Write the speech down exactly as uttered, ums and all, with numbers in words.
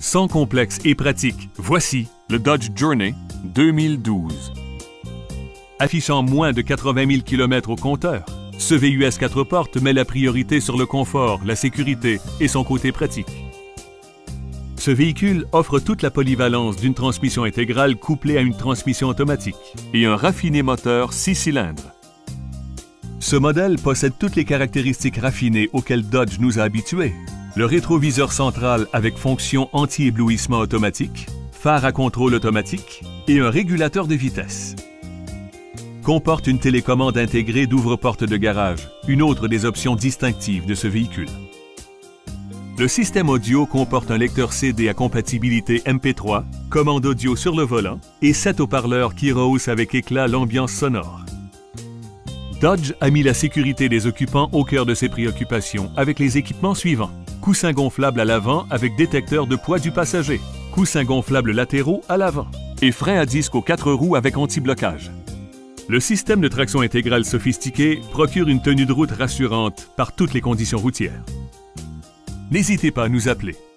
Sans complexe et pratique, voici le Dodge Journey deux mille douze. Affichant moins de quatre-vingt mille kilomètres au compteur, ce V U S quatre portes met la priorité sur le confort, la sécurité et son côté pratique. Ce véhicule offre toute la polyvalence d'une transmission intégrale couplée à une transmission automatique et un raffiné moteur six cylindres. Ce modèle possède toutes les caractéristiques raffinées auxquelles Dodge nous a habitués. Le rétroviseur central avec fonction anti-éblouissement automatique, phare à contrôle automatique et un régulateur de vitesse. Comporte une télécommande intégrée d'ouvre-porte de garage, une autre des options distinctives de ce véhicule. Le système audio comporte un lecteur C D à compatibilité M P trois, commande audio sur le volant et sept haut-parleurs qui rehaussent avec éclat l'ambiance sonore. Dodge a mis la sécurité des occupants au cœur de ses préoccupations avec les équipements suivants. Coussins gonflables à l'avant avec détecteur de poids du passager, coussins gonflables latéraux à l'avant et freins à disque aux quatre roues avec anti-blocage. Le système de traction intégrale sophistiqué procure une tenue de route rassurante par toutes les conditions routières. N'hésitez pas à nous appeler.